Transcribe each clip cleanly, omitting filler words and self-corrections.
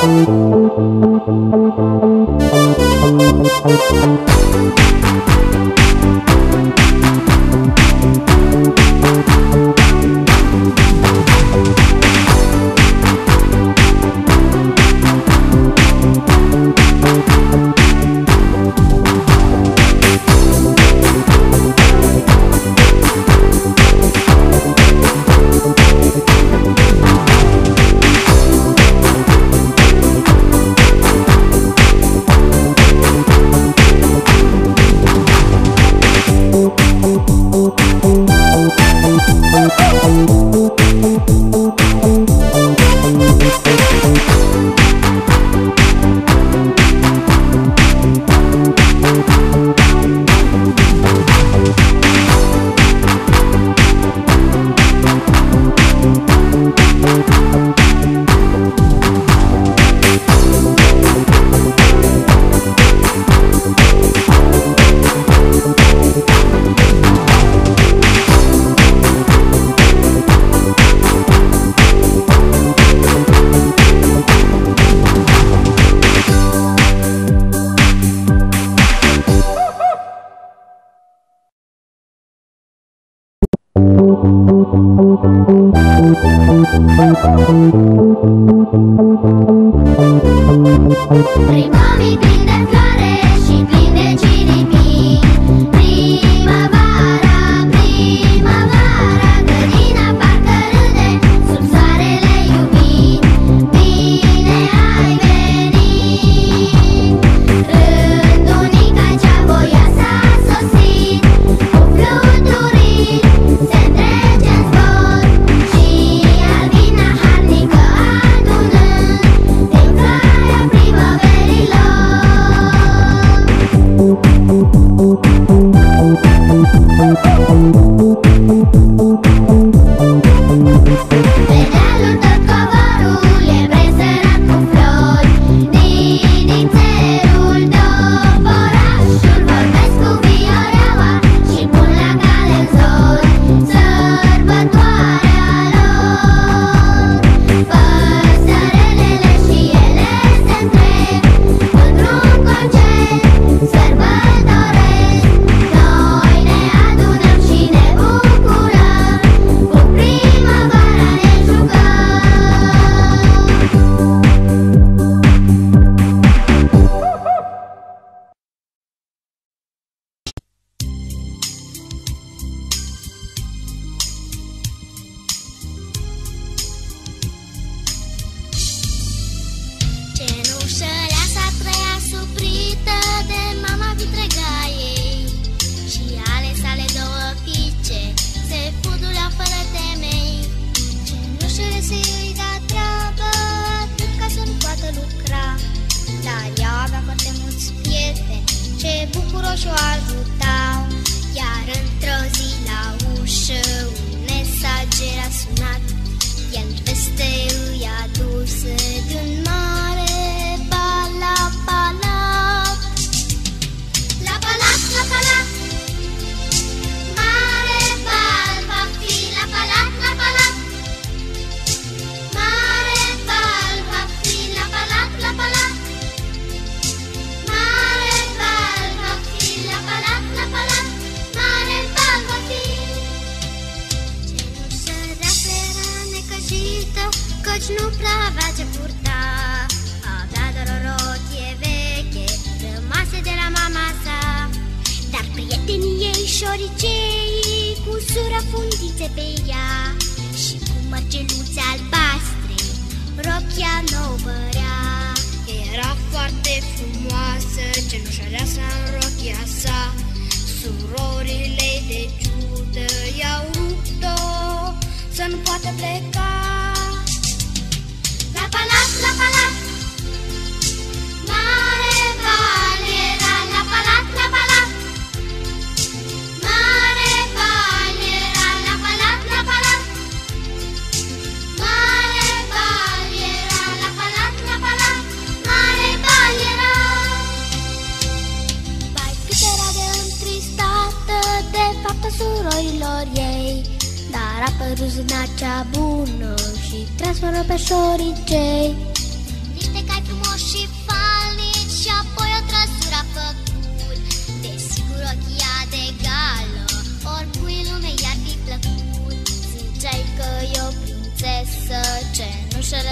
Primării plin de floare și plin de ciripii. Primăvara, primăvara, grădina parcă râde sub soarele iubit. Bine ai venit! Rândunica cea voioasă a sosit, cu fluturit se întrece în zbor și albina harnică adunând din floarea primăverilor. Pe dealuri tot covorul e presărat cu flori, dinițerul, doborașul vorbesc cu vioreaua și pun la cale în zor sărbătoarea lor. Păsărelele și ele se întrec într-un concert sărbătoresc. Noi ne adunăm și ne bucurăm, cu primăvara ne jucăm. Cenușărea s-a treia suprită de mama vitregă a ei și ale sale două fiice se fuduleau fără temei. Cenușele se îi da treabă atât ca să nu poată lucra, dar ea avea foarte mulți prieteni ce bucuroși o ajutau. Iar într-o zi la ușă un mesager a sunat, el veste îi aduse de-un mare palat. La palat, la palat, mare bal va fi, la palat, la palat. Mare bal va fi, la palat, la palat. Mare bal va fi, la palat, la palat. Mare bal va fi. Cenușărea se era necăjită, căci nu prea avea ce purta. Avea doar o rochie veche, rămase de la mama sa. Dar prietenii ei, șoriceii, cu surafundițe pe ea și cu mărgeluțe albastre, rochia nouă părea. Era foarte frumoasă cenușăreasa în rochia sa. Surorile de ciudă i-au rupt-o să nu poată pleca. La palat, la palat, mare bal era, la palat, la palat. Mare bal era, la palat, la palat. Mare bal era, la palat, la palat. Mare bal era. Maică era de întristată de fapta surorilor ei, dar a părut zâna cea bună și transformă pe șoricei. Niște cai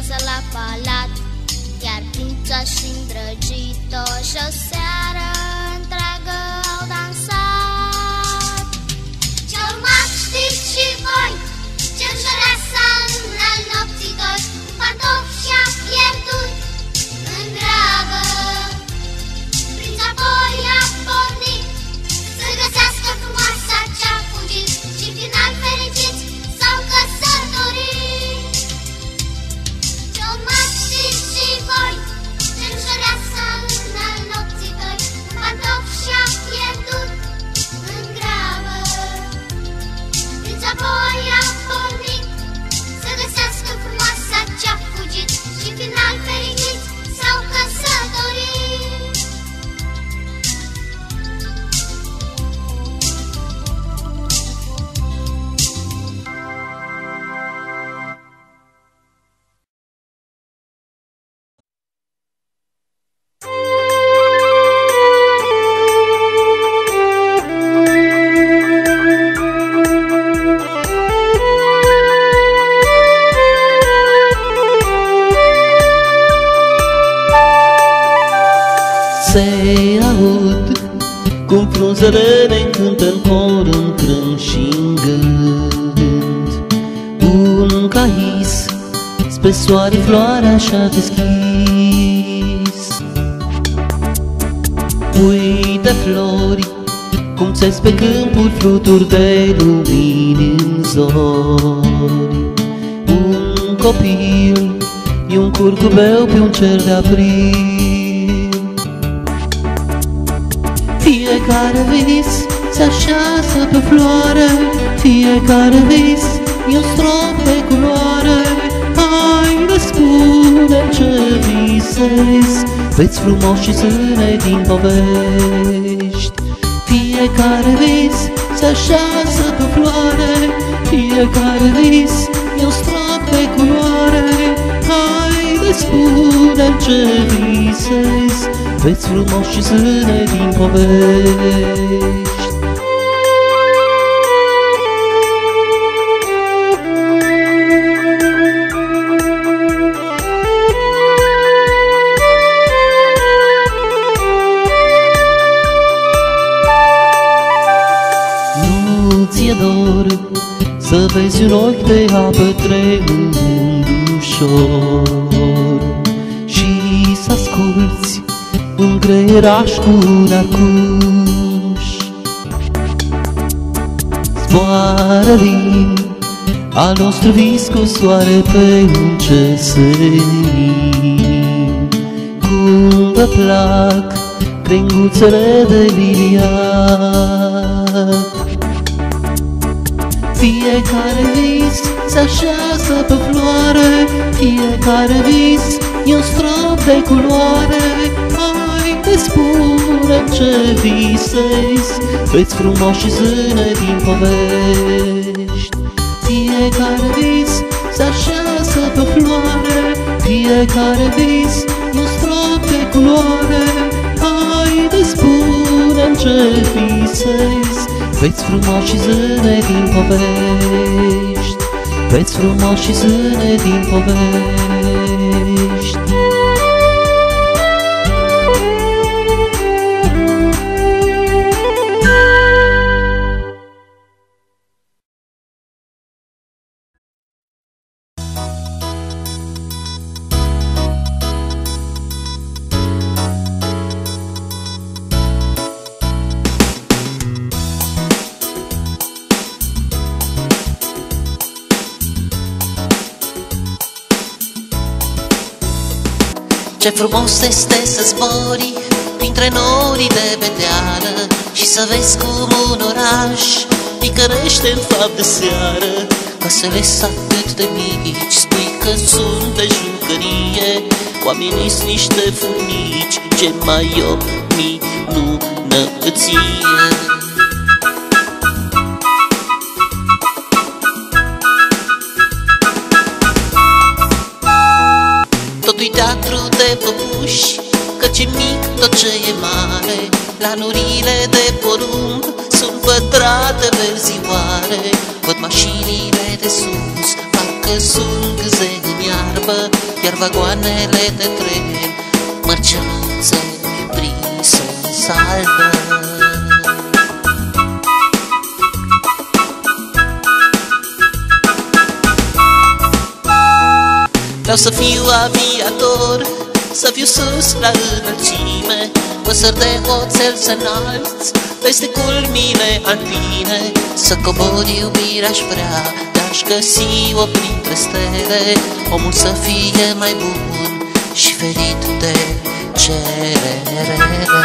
acasă la palat, iar prința și îndrăgitoși o seară întreagă au dansat. Ce urmat știți și voi, ce înjăreasa în nopții doi, pantofi și-a pierdut în grabă. Prinț apoi a pornit să găsească frumoasa ce-a fugit și final fericiți s-au căsătorit. Ce urmat știți și voi, ce înjăreasa în nopții doi, pantofi și-a pierdut în grabă. Prinț apoi a pornit să găsească frumoasa ce-a fugit și final fericiți s-au căsătorit. Se aud cum frunzele ne încântă în cor, în crân și-n gând. Un cais spre soare floarea și-a deschis. Uite flori cum țes pe câmpuri fluturi de lumini în zori. Un copil e un curcubeu pe un cer de april. Fiecare vis se așează pe floare, fiecare vis e un strop de culoare. Haide, spune ce visezi, veți frumoși și zâne din povești. Fiecare vis se așează pe floare, fiecare vis e un strop de culoare. Haide, spune ce visezi, veți frumoși și zâne din povești. Nu ți-e dor să vezi un ochi de apă trecând ușor și să asculți un greieraș cu un arcuș. Zboară lin al nostru vis cu soare pe un cer senin. Cum vă plac crenguțele de liliac. Fiecare vis se așează pe floare, fiecare vis e un strop de culoare. Haide, spune ce visezi, veți frumoși și zâne din povești. Fiecare vis se așează pe floare, fiecare vis e un strop de culoare. Haide, spune ce visezi, veți frumoși și zâne din povești, veți frumoși și zâne din povești. Ce frumos este să zbori printre norii de beteală și să vezi cum un oraș ticărește în fapt de seară. Casele-s atât de mici, spui că sunt de jucărie, oamenii-s niște furnici, ce mai o minunăție. Totul-i teatru de păpuși, căci e mic tot ce e mare. Planurile de porumb sunt pătrate verzioare. Văd mașinile de sus, parcă sunt gâze în iarbă. iar vagoanele de tren mărgeluțe prinse în salvă. Vreau să fiu aviator, să fiu sus la înălțime, păsări de oțel să înalți peste culmile alpine. Să cobor iubirea-aș vrea, de-aș găsi-o printre stele, omul să fie mai bun și ferit de cerere.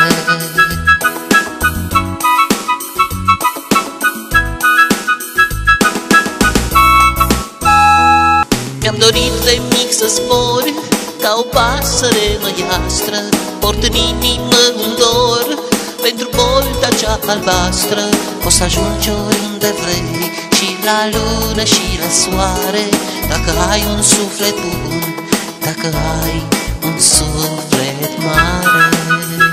Mi-am dorit de mic să zbor ca o pasăre măiastră, port în inimă un dor pentru bolta cea albastră. O să ajungi oriunde vrei, și la lună și la soare, dacă ai un suflet bun, dacă ai un suflet mare.